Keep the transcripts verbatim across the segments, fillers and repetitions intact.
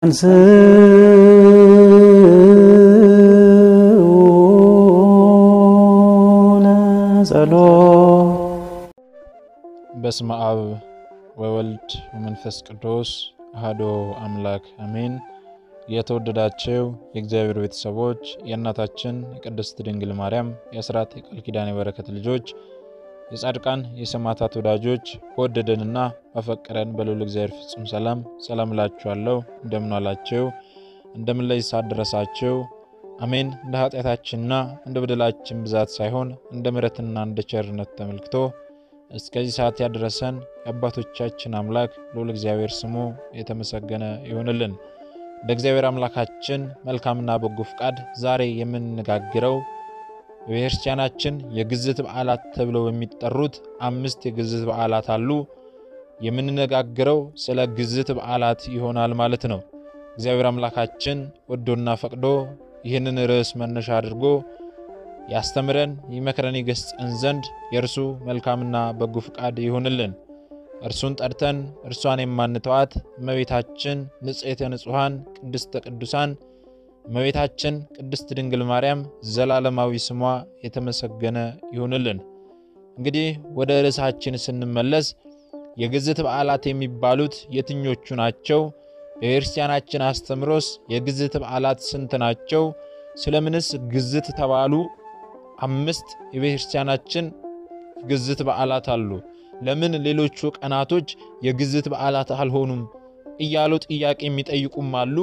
በስመ አብ ወወልድ ወመንፈስ ቅዱስ አሐዱ አምላክ አሜን። የተወደዳችሁ የእግዚአብሔር ቤተሰቦች የእናታችን የቅድስት ድንግል ማርያም የአስራት የቃል ኪዳን የበረከት ልጆች የጻድቃን የሰማዕታት ወዳጆች ወደደንና አፈቀረን በልዑል እግዚአብሔር ፍጹም ሰላም ሰላም እላችኋለሁ። እንደምን ዋላችሁ? እንደምን ላይ ሳደረሳችሁ? አሜን። እንደ ኃጢአታችንና እንደ በደላችን ብዛት ሳይሆን እንደ ምሕረትና እንደ ቸርነት ተመልክቶ እስከዚህ ሰዓት ያደረሰን የአባቶቻችን አምላክ ልዑል እግዚአብሔር ስሙ የተመሰገነ ይሁንልን። እንደ እግዚአብሔር አምላካችን መልካምና በጎ ፍቃድ ዛሬ የምንነጋገረው በቤተክርስቲያናችን የግዝት በዓላት ተብለው የሚጠሩት አምስት የግዝት በዓላት አሉ። የምንነጋገረው ስለ ግዝት በዓላት ይሆናል ማለት ነው። እግዚአብሔር አምላካችን ወዶና ፈቅዶ ይህንን ርዕስ መነሻ አድርጎ ያስተምረን ይመክረን ይገስጸን ዘንድ የእርሱ መልካምና በጎ ፍቃድ ይሁንልን። እርሱን ጠርተን እርሷን የማንተዋት እመቤታችን ንጽሕተ ንጹሐን ቅድስተ ቅዱሳን እመቤታችን ቅድስት ድንግል ማርያም ዘላለማዊ ስሟ የተመሰገነ ይሁንልን። እንግዲህ ወደ ርዕሳችን ስንመለስ የግዝት በዓላት የሚባሉት የትኞቹ ናቸው? በክርስቲያናችን አስተምሮስ የግዝት በዓላት ስንት ናቸው? ስለምንስ ግዝት ተባሉ? አምስት የቤተክርስቲያናችን ግዝት በዓላት አሉ። ለምን ሌሎቹ ቀናቶች የግዝት በዓላት አልሆኑም እያሉ ጥያቄ የሚጠይቁም አሉ።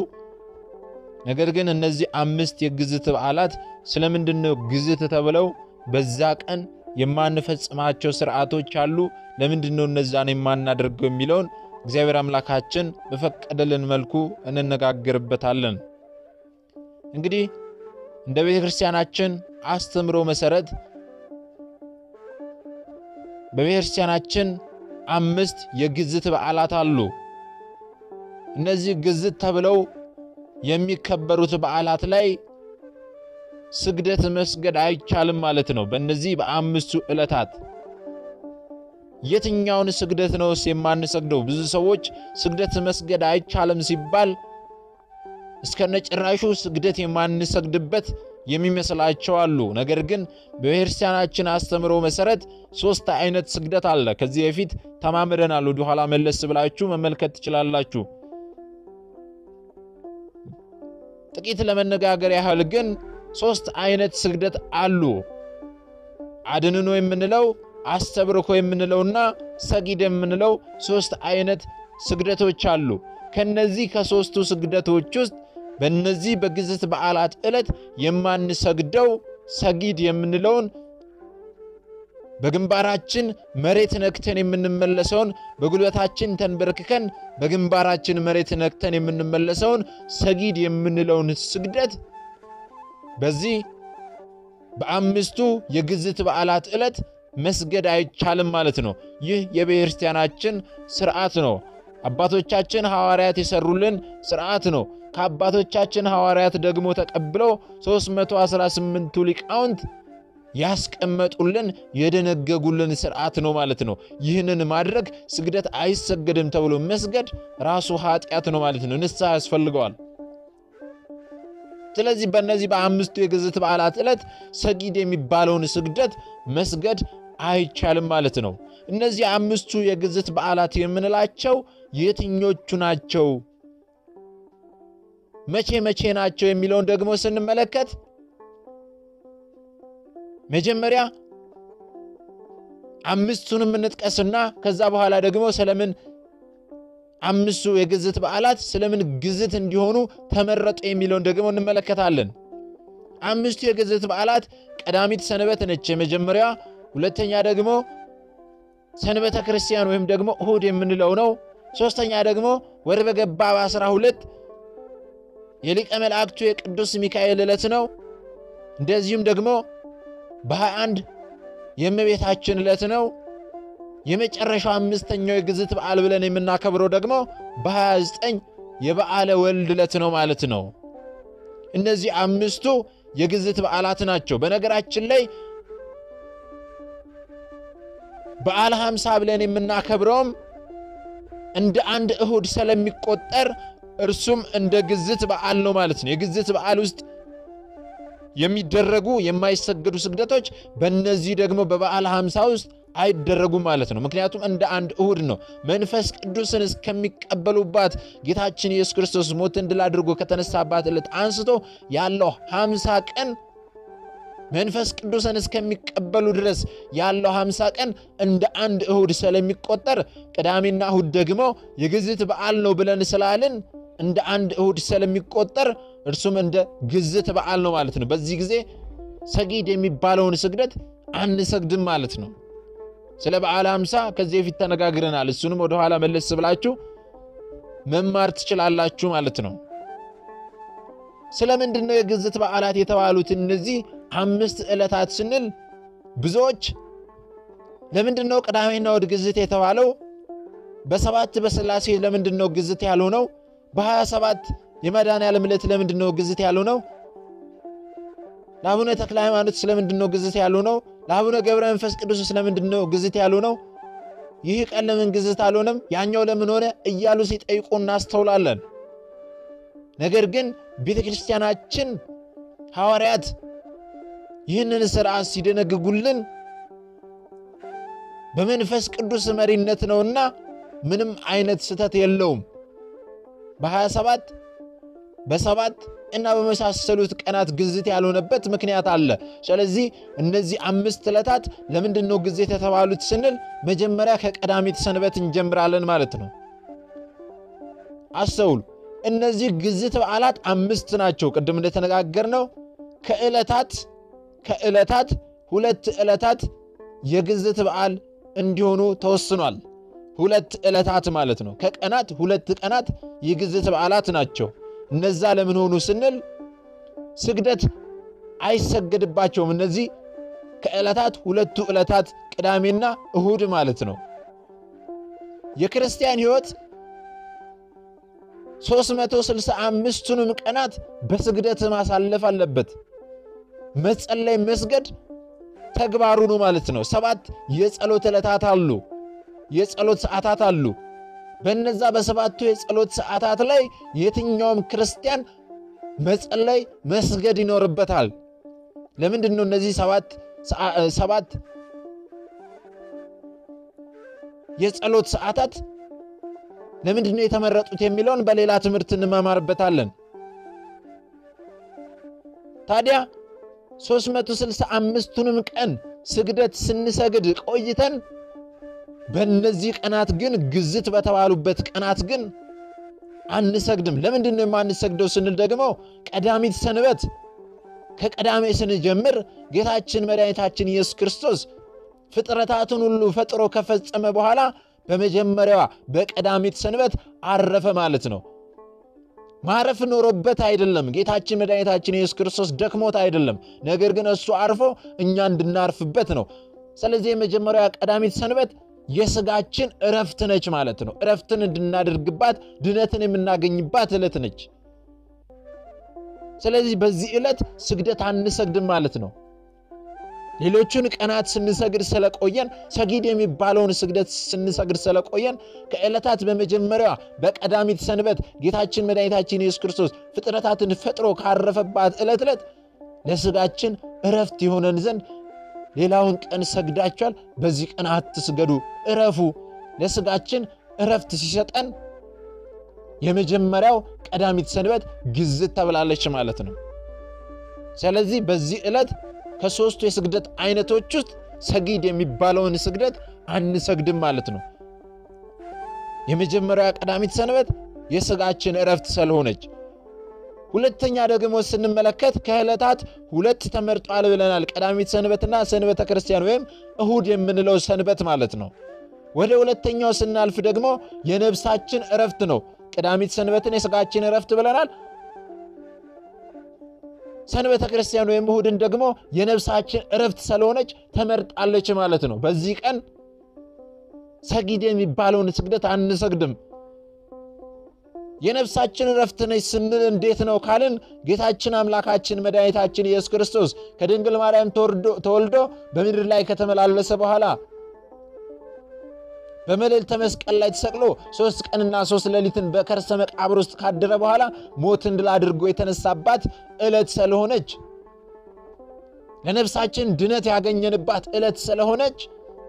ነገር ግን እነዚህ አምስት የግዝት በዓላት ስለምንድነው ግዝት ተብለው በዛ ቀን የማንፈጽማቸው ሥርዓቶች አሉ? ለምንድነው እነዛን የማናደርገው የሚለውን እግዚአብሔር አምላካችን በፈቀደልን መልኩ እንነጋገርበታለን። እንግዲህ እንደ ቤተክርስቲያናችን አስተምሮ መሰረት በቤተክርስቲያናችን አምስት የግዝት በዓላት አሉ። እነዚህ ግዝት ተብለው የሚከበሩት በዓላት ላይ ስግደት መስገድ አይቻልም ማለት ነው። በእነዚህ በአምስቱ ዕለታት የትኛውን ስግደት ነው የማንሰግደው? ብዙ ሰዎች ስግደት መስገድ አይቻልም ሲባል እስከነጭራሹ ስግደት የማንሰግድበት የሚመስላቸው አሉ። ነገር ግን በቤተክርስቲያናችን አስተምሮ መሰረት ሶስት አይነት ስግደት አለ። ከዚህ በፊት ተማምረናል። ወደ ኋላ መለስ ብላችሁ መመልከት ትችላላችሁ። ጥቂት ለመነጋገር ያህል ግን ሶስት አይነት ስግደት አሉ። አድንኖ የምንለው፣ አስተብርኮ የምንለውና ሰጊድ የምንለው ሶስት አይነት ስግደቶች አሉ። ከነዚህ ከሶስቱ ስግደቶች ውስጥ በእነዚህ በግዝት በዓላት ዕለት የማንሰግደው ሰጊድ የምንለውን በግንባራችን መሬት ነክተን የምንመለሰውን በጉልበታችን ተንበርክከን በግንባራችን መሬት ነክተን የምንመለሰውን ሰጊድ የምንለውን ስግደት በዚህ በአምስቱ የግዝት በዓላት ዕለት መስገድ አይቻልም ማለት ነው። ይህ የቤተክርስቲያናችን ሥርዓት ነው። አባቶቻችን ሐዋርያት የሰሩልን ሥርዓት ነው። ከአባቶቻችን ሐዋርያት ደግሞ ተቀብለው ሦስት መቶ አስራ ስምንቱ ሊቃውንት ያስቀመጡልን የደነገጉልን ሥርዓት ነው ማለት ነው። ይህንን ማድረግ ስግደት አይሰገድም ተብሎ መስገድ ራሱ ኃጢአት ነው ማለት ነው። ንስሐ ያስፈልገዋል። ስለዚህ በእነዚህ በአምስቱ የግዝት በዓላት ዕለት ሰጊድ የሚባለውን ስግደት መስገድ አይቻልም ማለት ነው። እነዚህ አምስቱ የግዝት በዓላት የምንላቸው የትኞቹ ናቸው? መቼ መቼ ናቸው የሚለውን ደግሞ ስንመለከት መጀመሪያ አምስቱንም እንጥቀስና ከዛ በኋላ ደግሞ ስለምን አምስቱ የግዝት በዓላት ስለምን ግዝት እንዲሆኑ ተመረጡ የሚለውን ደግሞ እንመለከታለን። አምስቱ የግዝት በዓላት ቀዳሚት ሰንበት ነች የመጀመሪያ። ሁለተኛ ደግሞ ሰንበተ ክርስቲያን ወይም ደግሞ እሁድ የምንለው ነው። ሶስተኛ ደግሞ ወር በገባ በአስራ ሁለት የሊቀ መላእክቱ የቅዱስ ሚካኤል ዕለት ነው። እንደዚሁም ደግሞ በሃያ አንድ የእመቤታችን ዕለት ነው። የመጨረሻው አምስተኛው የግዝት በዓል ብለን የምናከብረው ደግሞ በሃያ ዘጠኝ የበዓለ ወልድ ዕለት ነው ማለት ነው። እነዚህ አምስቱ የግዝት በዓላት ናቸው። በነገራችን ላይ በዓለ ሃምሳ ብለን የምናከብረውም እንደ አንድ እሁድ ስለሚቆጠር እርሱም እንደ ግዝት በዓል ነው ማለት ነው። የግዝት በዓል ውስጥ የሚደረጉ የማይሰገዱ ስግደቶች በእነዚህ ደግሞ በበዓለ ሃምሳ ውስጥ አይደረጉም ማለት ነው። ምክንያቱም እንደ አንድ እሁድ ነው። መንፈስ ቅዱስን እስከሚቀበሉባት ጌታችን ኢየሱስ ክርስቶስ ሞትን ድል አድርጎ ከተነሳባት ዕለት አንስቶ ያለው ሃምሳ ቀን መንፈስ ቅዱስን እስከሚቀበሉ ድረስ ያለው ሃምሳ ቀን እንደ አንድ እሁድ ስለሚቆጠር ቅዳሜና እሁድ ደግሞ የግዝት በዓል ነው ብለን ስላልን እንደ አንድ እሁድ ስለሚቆጠር እርሱም እንደ ግዝት በዓል ነው ማለት ነው። በዚህ ጊዜ ሰጊድ የሚባለውን ስግደት አንሰግድም ማለት ነው። ስለ በዓለ ሃምሳ ከዚህ በፊት ተነጋግረናል። እሱንም ወደ ኋላ መለስ ብላችሁ መማር ትችላላችሁ ማለት ነው። ስለምንድነው የግዝት በዓላት የተባሉት እነዚህ አምስት ዕለታት ስንል ብዙዎች ለምንድነው ቅዳሜና እሁድ ግዝት የተባለው? በሰባት በሥላሴ ለምንድነው ግዝት ያልሆነው? በሃያ ሰባት የመድኃኔዓለም ዕለት ለምንድነው ግዝት ያልሆነው? ለአቡነ ተክለ ሃይማኖት ስለምንድነው ግዝት ያልሆነው? ለአቡነ ገብረ መንፈስ ቅዱስ ስለምንድነው ግዝት ያልሆነው? ይህ ቀን ለምን ግዝት አልሆነም? ያኛው ለምን ሆነ? እያሉ ሲጠይቁ እናስተውላለን። ነገር ግን ቤተክርስቲያናችን ሐዋርያት ይህንን ሥርዓት ሲደነግጉልን በመንፈስ ቅዱስ መሪነት ነውና ምንም አይነት ስተት የለውም። በሃያ ሰባት በሰባት እና በመሳሰሉት ቀናት ግዝት ያልሆነበት ምክንያት አለ። ስለዚህ እነዚህ አምስት ዕለታት ለምንድነው ግዝት የተባሉት ስንል መጀመሪያ ከቀዳሚት ሰንበት እንጀምራለን ማለት ነው። አስተውሉ። እነዚህ ግዝት በዓላት አምስት ናቸው። ቅድም እንደተነጋገርነው ከዕለታት ከዕለታት ሁለት ዕለታት የግዝት በዓል እንዲሆኑ ተወስኗል። ሁለት ዕለታት ማለት ነው። ከቀናት ሁለት ቀናት የግዝት በዓላት ናቸው። እነዛ ለምን ሆኑ ስንል ስግደት አይሰገድባቸውም። እነዚህ ከዕለታት ሁለቱ ዕለታት ቅዳሜና እሁድ ማለት ነው። የክርስቲያን ሕይወት ሦስት መቶ ስልሳ አምስቱንም ቀናት በስግደት ማሳለፍ አለበት። መጸለይ መስገድ ተግባሩ ነው ማለት ነው። ሰባት የጸሎት ዕለታት አሉ፣ የጸሎት ሰዓታት አሉ። በእነዛ በሰባቱ የጸሎት ሰዓታት ላይ የትኛውም ክርስቲያን መጸለይ መስገድ ይኖርበታል። ለምንድን ነው እነዚህ ሰባት ሰባት የጸሎት ሰዓታት ለምንድን ነው የተመረጡት የሚለውን በሌላ ትምህርት እንማማርበታለን። ታዲያ ሦስት መቶ ስልሳ አምስቱንም ቀን ስግደት ስንሰግድ ቆይተን በእነዚህ ቀናት ግን ግዝት በተባሉበት ቀናት ግን አንሰግድም። ለምንድን ነው የማንሰግደው ስንል ደግሞ ቀዳሚት ሰንበት ከቀዳሜ ስንጀምር ጌታችን መድኃኒታችን ኢየሱስ ክርስቶስ ፍጥረታትን ሁሉ ፈጥሮ ከፈጸመ በኋላ በመጀመሪያዋ በቀዳሚት ሰንበት አረፈ ማለት ነው። ማረፍ ኖሮበት አይደለም። ጌታችን መድኃኒታችን ኢየሱስ ክርስቶስ ደክሞት አይደለም። ነገር ግን እሱ አርፎ እኛ እንድናርፍበት ነው። ስለዚህ የመጀመሪያዋ ቀዳሚት ሰንበት የሥጋችን ዕረፍት ነች ማለት ነው። ዕረፍትን እንድናደርግባት ድነትን የምናገኝባት ዕለት ነች። ስለዚህ በዚህ ዕለት ስግደት አንሰግድም ማለት ነው። ሌሎቹን ቀናት ስንሰግድ ስለቆየን ሰጊድ የሚባለውን ስግደት ስንሰግድ ስለቆየን ከዕለታት በመጀመሪያዋ በቀዳሚት ሰንበት ጌታችን መድኃኒታችን ኢየሱስ ክርስቶስ ፍጥረታትን ፈጥሮ ካረፈባት ዕለት ዕለት ለሥጋችን ዕረፍት ይሆነን ዘንድ ሌላውን ቀን ሰግዳችኋል፣ በዚህ ቀን አትስገዱ፣ ዕረፉ። ለሥጋችን ዕረፍት ሲሰጠን የመጀመሪያው ቀዳሚት ሰንበት ግዝት ተብላለች ማለት ነው። ስለዚህ በዚህ ዕለት ከሦስቱ የስግደት አይነቶች ውስጥ ሰጊድ የሚባለውን ስግደት አንሰግድም ማለት ነው። የመጀመሪያው ቀዳሚት ሰንበት የሥጋችን ዕረፍት ስለሆነች፣ ሁለተኛ ደግሞ ስንመለከት ከዕለታት ሁለት ተመርጧል ብለናል። ቀዳሚት ሰንበትና ሰንበተ ክርስቲያን ወይም እሁድ የምንለው ሰንበት ማለት ነው። ወደ ሁለተኛው ስናልፍ ደግሞ የነፍሳችን ዕረፍት ነው። ቀዳሚት ሰንበትን የሥጋችን ዕረፍት ብለናል። ሰንበተ ክርስቲያን ወይም እሁድን ደግሞ የነፍሳችን ዕረፍት ስለሆነች ተመርጣለች ማለት ነው። በዚህ ቀን ሰጊድ የሚባለውን ስግደት አንሰግድም። የነፍሳችን ዕረፍት ነች ስንል እንዴት ነው ካልን ጌታችን አምላካችን መድኃኒታችን ኢየሱስ ክርስቶስ ከድንግል ማርያም ተወልዶ በምድር ላይ ከተመላለሰ በኋላ በመልዕልተ መስቀል ላይ ተሰቅሎ ሶስት ቀንና ሶስት ሌሊትን በከርሰ መቃብር ውስጥ ካደረ በኋላ ሞትን ድል አድርጎ የተነሳባት ዕለት ስለሆነች ለነፍሳችን ድነት ያገኘንባት ዕለት ስለሆነች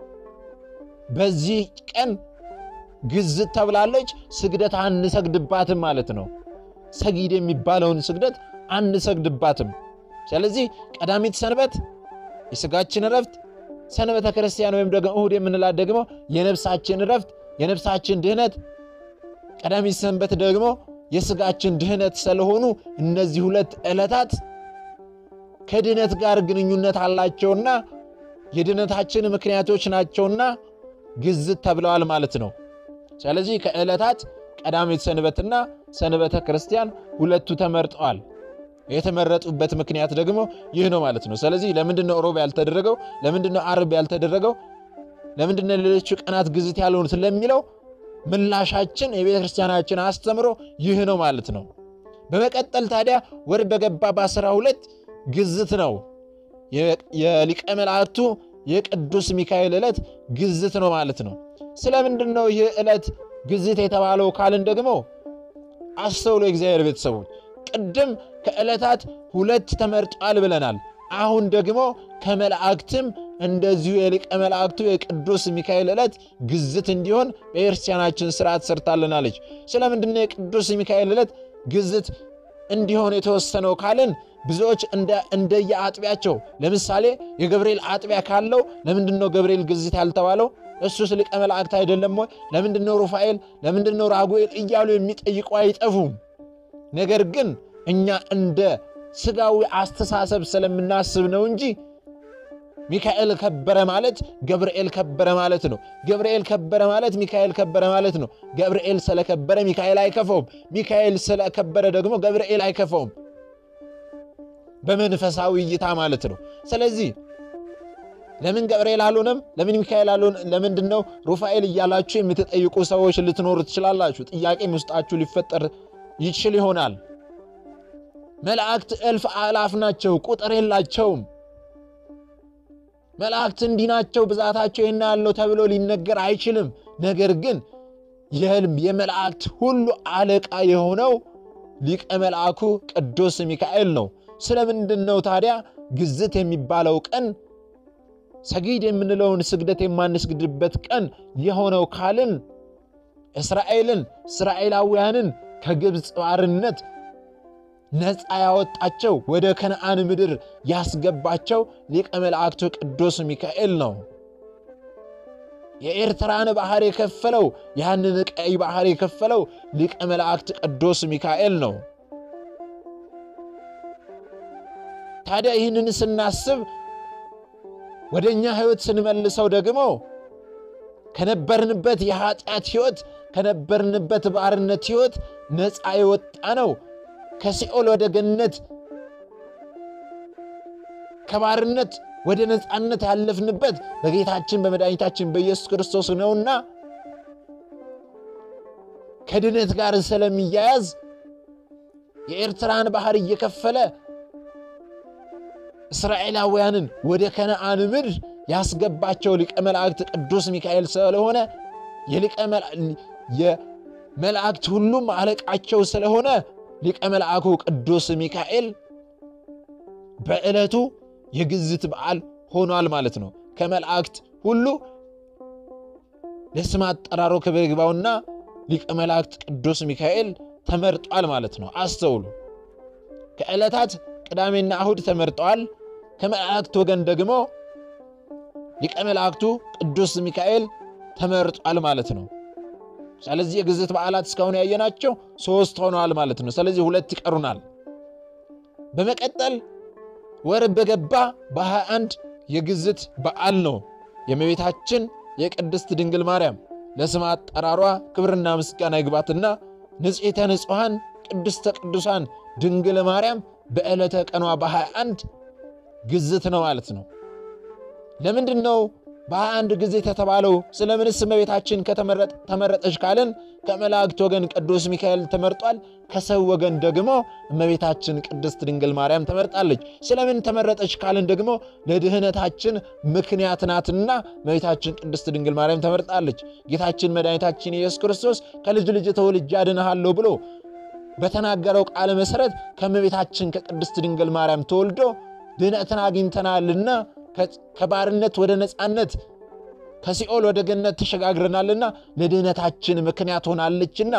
በዚህ ቀን ግዝት ተብላለች። ስግደት አንሰግድባትም ማለት ነው። ሰጊድ የሚባለውን ስግደት አንሰግድባትም። ስለዚህ ቀዳሚት ሰንበት የሥጋችን ረፍት፣ ሰንበተ ክርስቲያን ወይም ደግሞ እሁድ የምንላት ደግሞ የነፍሳችን ረፍት የነፍሳችን ድህነት፣ ቀዳሚት ሰንበት ደግሞ የሥጋችን ድህነት ስለሆኑ እነዚህ ሁለት ዕለታት ከድህነት ጋር ግንኙነት አላቸውና የድህነታችን ምክንያቶች ናቸውና ግዝት ተብለዋል ማለት ነው። ስለዚህ ከዕለታት ቀዳሚት ሰንበትና ሰንበተ ክርስቲያን ሁለቱ ተመርጠዋል። የተመረጡበት ምክንያት ደግሞ ይህ ነው ማለት ነው። ስለዚህ ለምንድነው ሮብ ያልተደረገው? ለምንድነው ዓርብ ያልተደረገው? ለምንድነው ሌሎች ቀናት ግዝት ያልሆኑት ለሚለው ምላሻችን የቤተክርስቲያናችን አስተምሮ ይህ ነው ማለት ነው። በመቀጠል ታዲያ ወር በገባ በአስራ ሁለት ግዝት ነው። የሊቀ መላእክቱ የቅዱስ ሚካኤል ዕለት ግዝት ነው ማለት ነው። ስለምንድነው ይህ ዕለት ግዝት የተባለው ካልን ደግሞ አስተውሎ የእግዚአብሔር ቤተሰቦች ቅድም ከዕለታት ሁለት ተመርጧል ብለናል። አሁን ደግሞ ከመላእክትም እንደዚሁ የሊቀ መላእክቱ የቅዱስ ሚካኤል ዕለት ግዝት እንዲሆን በክርስቲያናችን ሥርዓት ሰርታለናለች። ስለምንድነው የቅዱስ ሚካኤል ዕለት ግዝት እንዲሆን የተወሰነው ካልን ብዙዎች እንደ እንደየአጥቢያቸው ለምሳሌ የገብርኤል አጥቢያ ካለው ለምንድነው ገብርኤል ግዝት ያልተባለው? እሱስ ሊቀ መላእክት አይደለም ወይ? ለምንድነው ሩፋኤል ለምንድነው ራጉኤል እያሉ የሚጠይቁ አይጠፉም። ነገር ግን እኛ እንደ ስጋዊ አስተሳሰብ ስለምናስብ ነው እንጂ ሚካኤል ከበረ ማለት ገብርኤል ከበረ ማለት ነው። ገብርኤል ከበረ ማለት ሚካኤል ከበረ ማለት ነው። ገብርኤል ስለከበረ ሚካኤል አይከፈውም። ሚካኤል ስለከበረ ደግሞ ገብርኤል አይከፈውም በመንፈሳዊ እይታ ማለት ነው። ስለዚህ ለምን ገብርኤል አልሆነም? ለምን ሚካኤል አልሆነም? ለምንድነው ሩፋኤል እያላችሁ የምትጠይቁ ሰዎች ልትኖሩ ትችላላችሁ። ጥያቄም ውስጣችሁ ሊፈጠር ይችል ይሆናል። መላእክት እልፍ አላፍ ናቸው፣ ቁጥር የላቸውም። መላእክት እንዲህ ናቸው፣ ብዛታቸው ይሄን ያለው ተብሎ ሊነገር አይችልም። ነገር ግን የመላእክት ሁሉ አለቃ የሆነው ሊቀ መልአኩ ቅዱስ ሚካኤል ነው። ስለምንድነው ታዲያ ግዝት የሚባለው ቀን ሰጊድ የምንለውን ስግደት የማንስግድበት ቀን የሆነው ካልን እስራኤልን እስራኤላውያንን ከግብጽ ባርነት ነፃ ያወጣቸው ወደ ከነዓን ምድር ያስገባቸው ሊቀ መላእክቱ ቅዱስ ሚካኤል ነው። የኤርትራን ባህር የከፈለው ያንን ቀይ ባህር የከፈለው ሊቀ መላእክት ቅዱስ ሚካኤል ነው። ታዲያ ይህንን ስናስብ ወደኛ ህይወት ስንመልሰው ደግሞ ከነበርንበት የኃጢአት ህይወት ከነበርንበት ባርነት ህይወት ነፃ የወጣ ነው። ከሲኦል ወደ ገነት ከባርነት ወደ ነፃነት ያለፍንበት በጌታችን በመድኃኒታችን በኢየሱስ ክርስቶስ ነውና ከድነት ጋር ስለሚያያዝ የኤርትራን ባህር እየከፈለ እስራኤላውያንን ወደ ከነዓን ምድር ያስገባቸው ሊቀ መላእክት ቅዱስ ሚካኤል ስለሆነ የሊቀ የመላእክት ሁሉም አለቃቸው ስለሆነ ሊቀ መልአኩ ቅዱስ ሚካኤል በዕለቱ የግዝት በዓል ሆኗል ማለት ነው። ከመላእክት ሁሉ ለስም አጠራሩ ክብር ይግባውና ሊቀ መላእክት ቅዱስ ሚካኤል ተመርጧል ማለት ነው። አስተውሉ። ከዕለታት ቅዳሜና እሁድ ተመርጧል። ከመላእክት ወገን ደግሞ ሊቀ መላእክቱ ቅዱስ ሚካኤል ተመርጧል ማለት ነው። ስለዚህ የግዝት በዓላት እስካሁን ያየናቸው ሶስት ሆነዋል ማለት ነው። ስለዚህ ሁለት ይቀሩናል። በመቀጠል ወር በገባ በሃያ አንድ የግዝት በዓል ነው። የእመቤታችን የቅድስት ድንግል ማርያም ለስም አጠራሯ ክብርና ምስጋና ይግባትና ንጽሕተ ንጹሐን ቅድስተ ቅዱሳን ድንግል ማርያም በዕለተ ቀኗ በሃያ አንድ ግዝት ነው ማለት ነው። ለምንድነው በአንድ ጊዜ ተተባለው ስለምንስ እመቤታችን ከተመረጠ ተመረጠች ካልን ከመላእክት ወገን ቅዱስ ሚካኤል ተመርጧል። ከሰው ወገን ደግሞ እመቤታችን ቅድስት ድንግል ማርያም ተመርጣለች። ስለምን ተመረጠች ካልን ደግሞ ለድህነታችን ምክንያት ናትና እመቤታችን ቅድስት ድንግል ማርያም ተመርጣለች። ጌታችን መድኃኒታችን ኢየሱስ ክርስቶስ ከልጅ ልጅ ተወልጄ አድንሃለሁ ብሎ በተናገረው ቃል መሰረት ከእመቤታችን ከቅድስት ድንግል ማርያም ተወልዶ ድህነትን አግኝተናልና ከባርነት ወደ ነፃነት ከሲኦል ወደ ገነት ተሸጋግረናልና ለድህነታችን ምክንያት ሆናለችና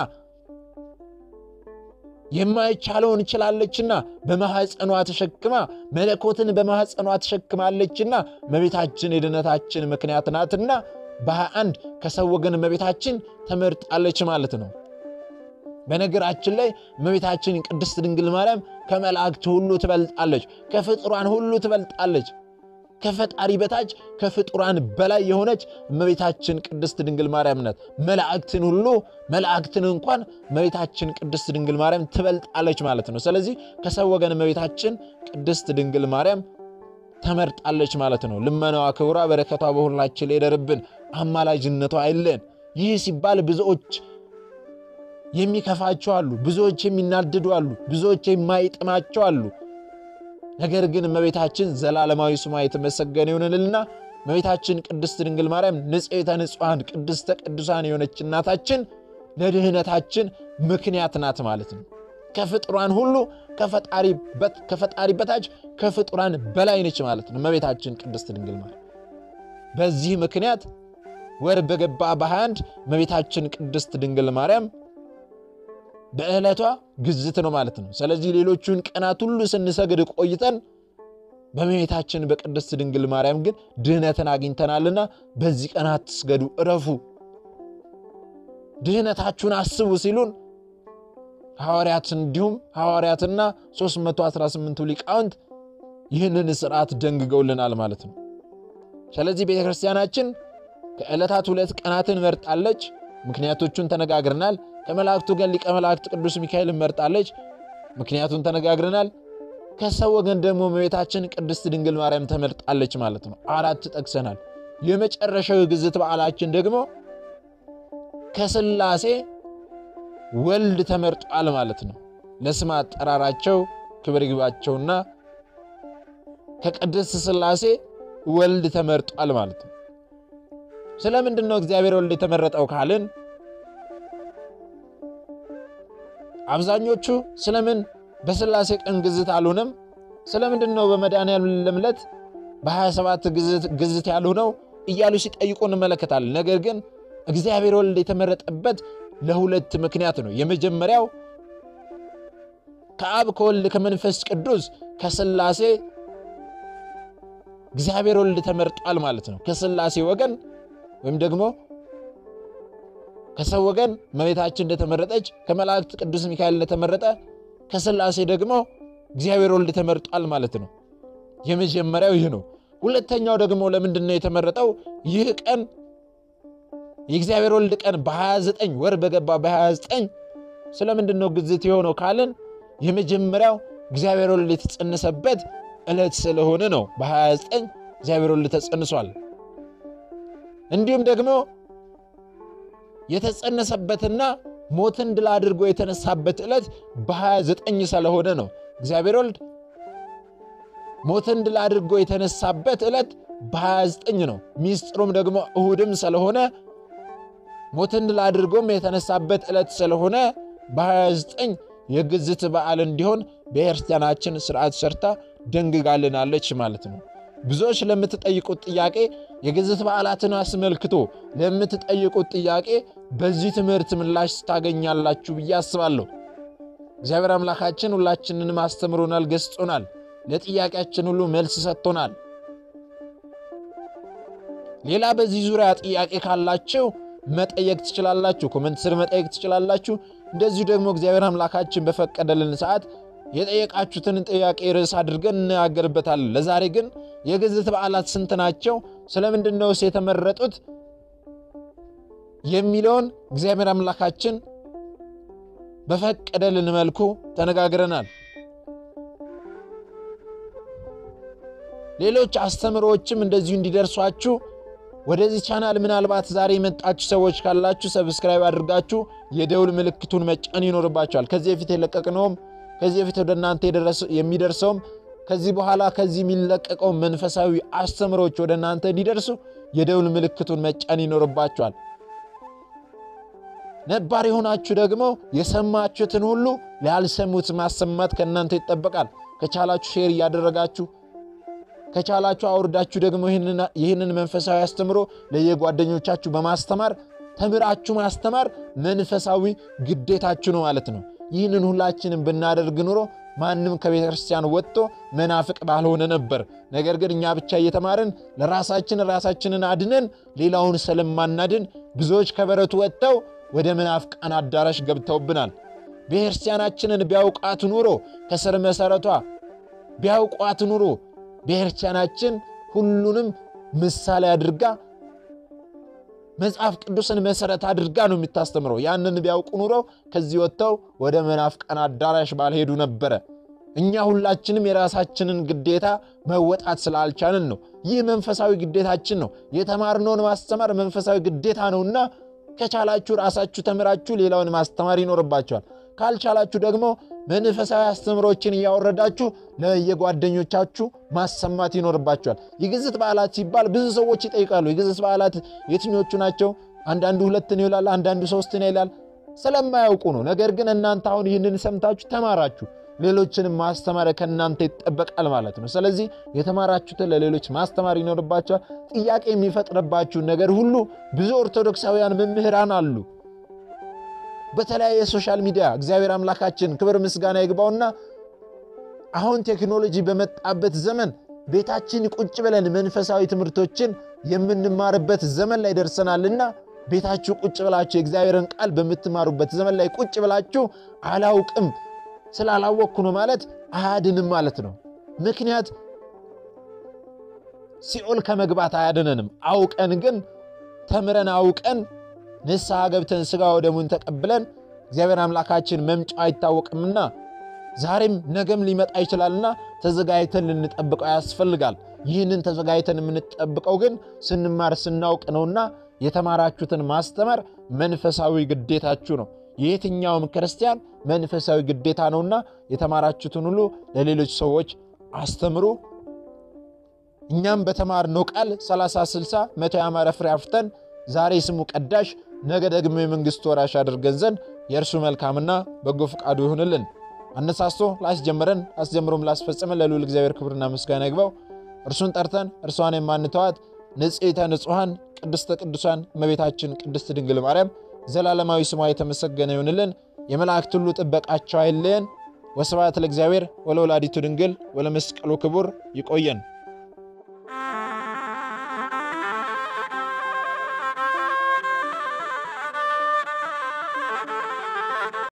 የማይቻለውን ችላለችና በማህፀኗ ተሸክማ መለኮትን በማህፀኗ ተሸክማለችና እመቤታችን የድህነታችን ምክንያት ናትና በሃያ አንድ ከሰው ወገን እመቤታችን ተመርጣለች ማለት ነው። በነገራችን ላይ እመቤታችን ቅድስት ድንግል ማርያም ከመላእክት ሁሉ ትበልጣለች፣ ከፍጡራን ሁሉ ትበልጣለች። ከፈጣሪ በታች ከፍጡራን በላይ የሆነች እመቤታችን ቅድስት ድንግል ማርያም ናት። መላእክትን ሁሉ መላእክትን እንኳን እመቤታችን ቅድስት ድንግል ማርያም ትበልጣለች ማለት ነው። ስለዚህ ከሰው ወገን እመቤታችን ቅድስት ድንግል ማርያም ተመርጣለች ማለት ነው። ልመናዋ ክብሯ በረከቷ በሁላችን ላይ ይደርብን፣ አማላጅነቷ አይለየን። ይህ ሲባል ብዙዎች የሚከፋቸው አሉ፣ ብዙዎች የሚናደዱ አሉ፣ ብዙዎች የማይጥማቸው አሉ። ነገር ግን እመቤታችን ዘላለማዊ ስሟ የተመሰገነ ይሁንልና እመቤታችን ቅድስት ድንግል ማርያም ንጽሕተ ንጹሐን ቅድስተ ቅዱሳን የሆነች እናታችን ለድህነታችን ምክንያት ናት ማለት ነው። ከፍጡራን ሁሉ ከፈጣሪ ከፈጣሪ በታች ከፍጡራን በላይ ነች ማለት ነው እመቤታችን ቅድስት ድንግል ማርያም። በዚህ ምክንያት ወር በገባ በሃያ አንድ እመቤታችን ቅድስት ድንግል ማርያም በእለቷ ግዝት ነው ማለት ነው። ስለዚህ ሌሎቹን ቀናት ሁሉ ስንሰግድ ቆይተን በእመቤታችን በቅድስት ድንግል ማርያም ግን ድህነትን አግኝተናልና በዚህ ቀናት ስገዱ፣ እረፉ፣ ድህነታችሁን አስቡ ሲሉን ሐዋርያት እንዲሁም ሐዋርያትና ሦስት መቶ አስራ ስምንቱ ሊቃውንት ይህንን ሥርዓት ደንግገውልናል ማለት ነው። ስለዚህ ቤተክርስቲያናችን ከዕለታት ሁለት ቀናትን መርጣለች። ምክንያቶቹን ተነጋግረናል። ከመላእክቱ ወገን ሊቀ መላእክት ቅዱስ ሚካኤል መርጣለች። ምክንያቱን ተነጋግረናል። ከሰው ወገን ደግሞ እመቤታችን ቅድስት ድንግል ማርያም ተመርጣለች ማለት ነው። አራት ጠቅሰናል። የመጨረሻው ግዝት በዓላችን ደግሞ ከሥላሴ ወልድ ተመርጧል ማለት ነው። ለስም አጠራራቸው ክብር ይግባቸውና ከቅድስት ሥላሴ ወልድ ተመርጧል ማለት ነው። ስለምንድን ነው እግዚአብሔር ወልድ የተመረጠው ካልን አብዛኞቹ ስለምን በሥላሴ ቀን ግዝት አልሆነም፣ ስለምንድን ነው በመድኃኔዓለም ዕለት በ27 ግዝት ግዝት ያልሆነው እያሉ ሲጠይቁ እንመለከታለን። ነገር ግን እግዚአብሔር ወልድ የተመረጠበት ለሁለት ምክንያት ነው። የመጀመሪያው ከአብ ከወልድ ከመንፈስ ቅዱስ ከሥላሴ እግዚአብሔር ወልድ ተመርጧል ማለት ነው። ከሥላሴ ወገን ወይም ደግሞ ከሰው ወገን እመቤታችን እንደተመረጠች ከመላእክት ቅዱስ ሚካኤል እንደተመረጠ ከሥላሴ ደግሞ እግዚአብሔር ወልድ ተመርጧል ማለት ነው። የመጀመሪያው ይህ ነው። ሁለተኛው ደግሞ ለምንድን ነው የተመረጠው? ይህ ቀን የእግዚአብሔር ወልድ ቀን በ29 ወር በገባ በ29 ስለምንድን ነው ግዝት የሆነው ካልን የመጀመሪያው እግዚአብሔር ወልድ የተጸነሰበት ዕለት ስለሆነ ነው። በ29 እግዚአብሔር ወልድ ተጸንሷል። እንዲሁም ደግሞ የተጸነሰበትና ሞትን ድል አድርጎ የተነሳበት ዕለት በ29 ስለሆነ ነው። እግዚአብሔር ወልድ ሞትን ድል አድርጎ የተነሳበት ዕለት በ29 ነው። ሚስጥሩም ደግሞ እሁድም ስለሆነ ሞትን ድል አድርጎም የተነሳበት ዕለት ስለሆነ በ29 የግዝት በዓል እንዲሆን በክርስቲያናችን ሥርዓት ሰርታ ደንግጋልናለች ማለት ነው። ብዙዎች ለምትጠይቁት ጥያቄ የግዝት በዓላትን አስመልክቶ ለምትጠይቁት ጥያቄ በዚህ ትምህርት ምላሽ ታገኛላችሁ ብዬ አስባለሁ። እግዚአብሔር አምላካችን ሁላችንንም አስተምሮናል፣ ገስጾናል፣ ለጥያቄያችን ሁሉ መልስ ሰጥቶናል። ሌላ በዚህ ዙሪያ ጥያቄ ካላችሁ መጠየቅ ትችላላችሁ፣ ኮሜንት ስር መጠየቅ ትችላላችሁ። እንደዚሁ ደግሞ እግዚአብሔር አምላካችን በፈቀደልን ሰዓት የጠየቃችሁትን ጥያቄ ርዕስ አድርገን እናገርበታለን። ለዛሬ ግን የግዝት በዓላት ስንት ናቸው፣ ስለምንድን ነው የተመረጡት የሚለውን እግዚአብሔር አምላካችን በፈቀደልን መልኩ ተነጋግረናል። ሌሎች አስተምሮዎችም እንደዚሁ እንዲደርሷችሁ ወደዚህ ቻናል ምናልባት ዛሬ የመጣችሁ ሰዎች ካላችሁ ሰብስክራይብ አድርጋችሁ የደውል ምልክቱን መጫን ይኖርባችኋል። ከዚህ በፊት የለቀቅነውም ከዚህ በፊት ወደ እናንተ የሚደርሰውም ከዚህ በኋላ ከዚህ የሚለቀቀው መንፈሳዊ አስተምሮች ወደ እናንተ እንዲደርሱ የደውል ምልክቱን መጫን ይኖርባችኋል። ነባር የሆናችሁ ደግሞ የሰማችሁትን ሁሉ ላልሰሙት ማሰማት ከእናንተ ይጠበቃል። ከቻላችሁ ሼር ያደረጋችሁ ከቻላችሁ አውርዳችሁ ደግሞ ይሄንን ይሄንን መንፈሳዊ አስተምሮ ለየጓደኞቻችሁ በማስተማር ተምራችሁ ማስተማር መንፈሳዊ ግዴታችሁ ነው ማለት ነው። ይህንን ሁላችንም ብናደርግ ኑሮ ማንንም ከቤተ ክርስቲያን ወጥቶ መናፍቅ ባልሆነ ነበር። ነገር ግን እኛ ብቻ እየተማርን ለራሳችን ራሳችንን አድነን ሌላውን ስለማናድን ብዙዎች ከበረቱ ወጥተው ወደ መናፍቃን አዳራሽ ገብተውብናል። ቤተክርስቲያናችንን ቢያውቃት ኑሮ ከስር መሰረቷ ቢያውቋት ኑሮ ቤተክርስቲያናችን ሁሉንም ምሳሌ አድርጋ መጽሐፍ ቅዱስን መሰረት አድርጋ ነው የምታስተምረው። ያንን ቢያውቁ ኑሮ ከዚህ ወጥተው ወደ መናፍቃን አዳራሽ ባልሄዱ ነበር። እኛ ሁላችንም የራሳችንን ግዴታ መወጣት ስላልቻልን ነው። ይህ መንፈሳዊ ግዴታችን ነው። የተማርነውን ማስተማር መንፈሳዊ ግዴታ ነውና ከቻላችሁ ራሳችሁ ተምራችሁ ሌላውን ማስተማር ይኖርባችኋል። ካልቻላችሁ ደግሞ መንፈሳዊ አስተምሮችን ያወረዳችሁ ለየጓደኞቻችሁ ማሰማት ይኖርባችኋል። የግዝት በዓላት ሲባል ብዙ ሰዎች ይጠይቃሉ። የግዝት በዓላት የትኞቹ ናቸው? አንዳንዱ ሁለት ነው ይላል፣ አንዳንዱ ሶስት ነው ይላል። ስለማያውቁ ነው። ነገር ግን እናንተ አሁን ይህንን ሰምታችሁ ተማራችሁ፣ ሌሎችንም ማስተማር ከእናንተ ይጠበቃል ማለት ነው። ስለዚህ የተማራችሁትን ለሌሎች ማስተማር ይኖርባችኋል። ጥያቄ የሚፈጥርባችሁ ነገር ሁሉ ብዙ ኦርቶዶክሳውያን መምህራን አሉ በተለያየ ሶሻል ሚዲያ። እግዚአብሔር አምላካችን ክብር ምስጋና ይግባውና አሁን ቴክኖሎጂ በመጣበት ዘመን ቤታችን ቁጭ ብለን መንፈሳዊ ትምህርቶችን የምንማርበት ዘመን ላይ ደርሰናልና ቤታችሁ ቁጭ ብላችሁ የእግዚአብሔርን ቃል በመትማሩበት ዘመን ላይ ቁጭ ብላችሁ አላውቅም ስላላወቅኩ ነው ማለት አያድንም ማለት ነው። ምክንያት ሲኦል ከመግባት አያድነንም። አውቀን ግን ተምረን አውቀን ንስሐ ገብተን ሥጋ ወደሙን ተቀብለን እግዚአብሔር አምላካችን መምጫው አይታወቅምና ዛሬም ነገም ሊመጣ ይችላልና ተዘጋጅተን ልንጠብቀው ያስፈልጋል። ይህንን ተዘጋጅተን የምንጠብቀው ግን ስንማር ስናውቅ ነውና የተማራችሁትን ማስተማር መንፈሳዊ ግዴታችሁ ነው። የትኛውም ክርስቲያን መንፈሳዊ ግዴታ ነውና የተማራችሁትን ሁሉ ለሌሎች ሰዎች አስተምሩ። እኛም በተማርነው ቃል ሰላሳ ስልሳ መቶ ያማረ ፍሬ አፍርተን ዛሬ ስሙ ቀዳሽ ነገ ደግሞ የመንግስቱ ወራሽ አድርገን ዘንድ የእርሱ መልካምና በጎ ፈቃዱ ይሁንልን። አነሳስቶ ላስጀመረን አስጀምሮም ላስፈጸመን ለልዑል እግዚአብሔር ክብርና ምስጋና ይግባው። እርሱን ጠርተን እርሷን የማንተዋት ንጽሕተ ንጹሐን ቅድስተ ቅዱሳን እመቤታችን ቅድስት ድንግል ማርያም ዘላለማዊ ስሟ የተመሰገነ ይሁንልን። የመላእክት ሁሉ ጥበቃቸው አይለየን። ወስብሐት ለእግዚአብሔር ወለወላዲቱ ድንግል ወለመስቀሉ ክቡር። ይቆየን።